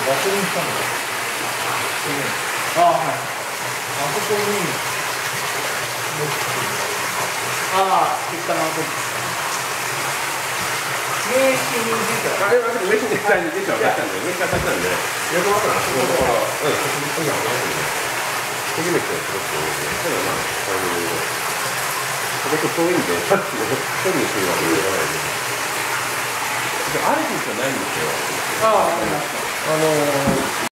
ガソリンスタンド。ああ、はい。あそこに、ああ、結果の後です。名刺に出た。 あれは名刺に下に出ちゃう。出したんで、名刺が出したんで。やるわけない。そこから、ときめきがすごく多いので、ただまあ、すごく遠いんで、さっきの処理にするわけにはいかないんで。ある日じゃないんですよ。 ああ、わかりました。